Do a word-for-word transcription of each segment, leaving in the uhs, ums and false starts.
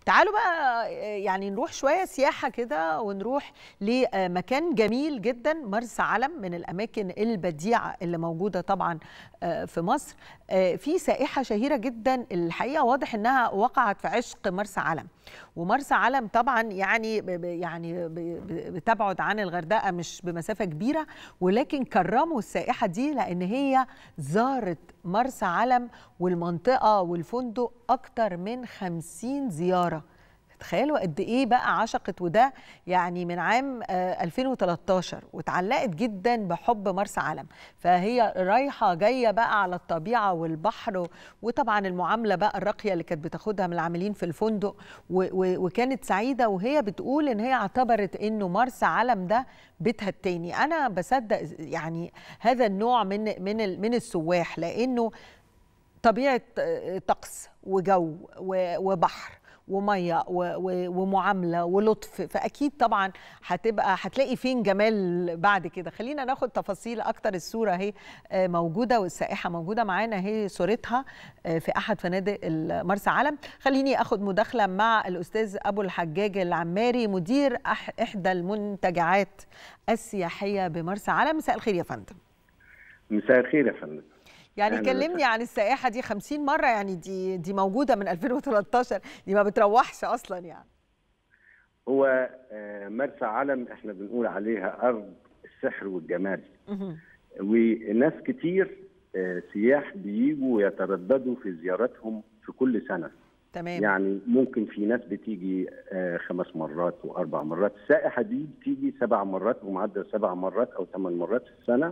تعالوا بقى يعني نروح شوية سياحة كده، ونروح لمكان جميل جدا، مرسى علم، من الأماكن البديعة اللي موجودة طبعا في مصر. في سائحة شهيرة جدا الحقيقة، واضح إنها وقعت في عشق مرسى علم. ومرسى علم طبعا يعني يعني بتبعد عن الغردقة مش بمسافة كبيرة، ولكن كرموا السائحة دي لأن هي زارت مرسى علم والمنطقة والفندق أكتر من خمسين زيارة. تخيلوا قد ايه بقى عشقت، وده يعني من عام ألفين وتلتاشر، واتعلقت جدا بحب مرسى علم. فهي رايحه جايه بقى على الطبيعه والبحر، وطبعا المعامله بقى الراقيه اللي كانت بتاخدها من العاملين في الفندق، وكانت سعيده، وهي بتقول ان هي اعتبرت انه مرسى علم ده بيتها التاني. انا بصدق يعني هذا النوع من من من السواح، لانه طبيعه طقس وجو وبحر وميه ومعامله ولطف، فاكيد طبعا هتبقى هتلاقي فين جمال بعد كده. خلينا ناخد تفاصيل اكتر. الصوره اهي موجوده والسائحه موجوده معانا اهي صورتها في احد فنادق مرسى علم. خليني اخد مداخله مع الاستاذ ابو الحجاج العماري، مدير احدى المنتجعات السياحيه بمرسى علم. مساء الخير يا فندم. مساء الخير يا فندم. يعني كلمني عن السائحة دي. خمسين مرة يعني، دي دي موجودة من ألفين وتلتاشر، دي ما بتروحش أصلا يعني. هو مرسى علم احنا بنقول عليها أرض السحر والجمال. وناس كتير سياح بييجوا يترددوا في زيارتهم في كل سنة. تمام. يعني ممكن في ناس بتيجي خمس مرات وأربع مرات. السائحة دي بتيجي سبع مرات، ومعدل سبع مرات أو ثمان مرات في السنة.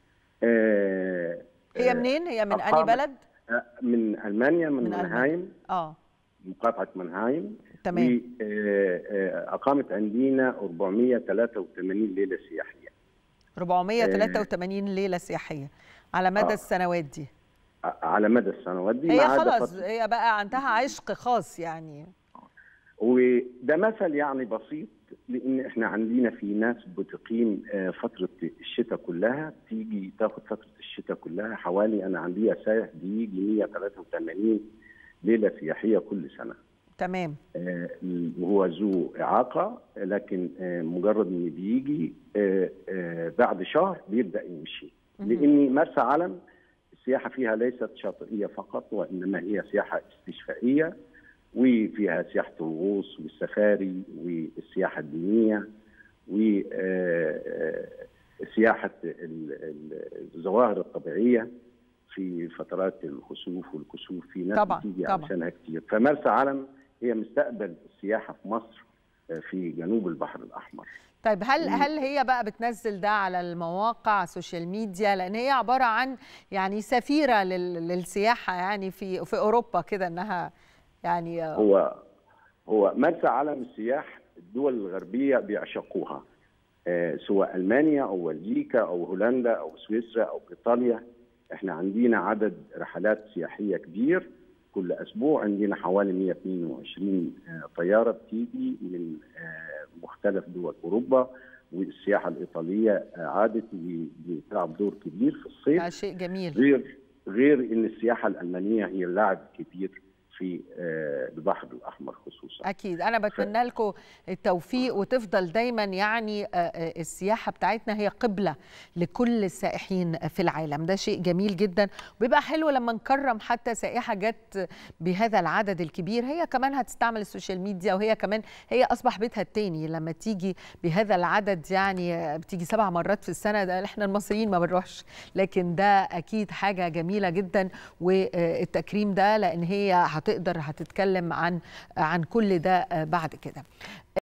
هي منين؟ هي من أي بلد؟ من ألمانيا، من, من منهايم. اه مقاطعة منهايم. تمام. وأقامت عندنا أربعمائة وثلاثة وثمانين ليلة سياحية. أربعمائة وثلاثة وثمانين ليلة سياحية على مدى آه. السنوات دي. على مدى السنوات دي. هي خلاص هي بقى عندها عشق خاص يعني. وده مثل يعني بسيط، لان احنا عندنا في ناس بتقيم فتره الشتاء كلها، تيجي تاخد فتره الشتاء كلها. حوالي انا عندي سائح بيجي مائة وثلاثة وثمانين ليله سياحيه كل سنه. تمام. وهو ذو اعاقه، لكن مجرد ان بيجي بعد شهر بيبدا يمشي. لان مرسى علم السياحه فيها ليست شاطئيه فقط، وانما هي سياحه استشفائيه، وفيها سياحة الغوص والسفاري والسياحة الدينية وسياحة الظواهر الطبيعية في فترات الخسوف والكسوف. في ناس بتيجي عشانها كتير. فمرسى علم هي مستقبل السياحة في مصر في جنوب البحر الأحمر. طيب هل هل هي بقى بتنزل ده على المواقع السوشيال ميديا؟ لان هي عبارة عن يعني سفيرة للسياحة يعني في في أوروبا كده، انها يعني هو هو مرسى علم السياح الدول الغربيه بيعشقوها، آه سواء المانيا او بلجيكا او هولندا او سويسرا او ايطاليا. احنا عندنا عدد رحلات سياحيه كبير كل اسبوع. عندنا حوالي مائة واثنين وعشرين آه طياره بتيجي من آه مختلف دول اوروبا. والسياحه الايطاليه آه عادت بتلعب دور كبير في الصيف. ده شيء جميل. غير غير ان السياحه الالمانيه هي لاعب كبير في البحر الأحمر خصوصا. أكيد. أنا بتمنى لكم التوفيق، وتفضل دايما يعني السياحة بتاعتنا هي قبلة لكل السائحين في العالم. ده شيء جميل جدا، وبيبقى حلو لما نكرم حتى سائحة جت بهذا العدد الكبير. هي كمان هتستعمل السوشيال ميديا، وهي كمان هي أصبح بيتها التاني لما تيجي بهذا العدد. يعني بتيجي سبع مرات في السنة، ده احنا المصريين ما بنروحش، لكن ده أكيد حاجة جميلة جدا. والتكريم ده لأن هي هتقدر هتتكلم عن عن كل ده بعد كده.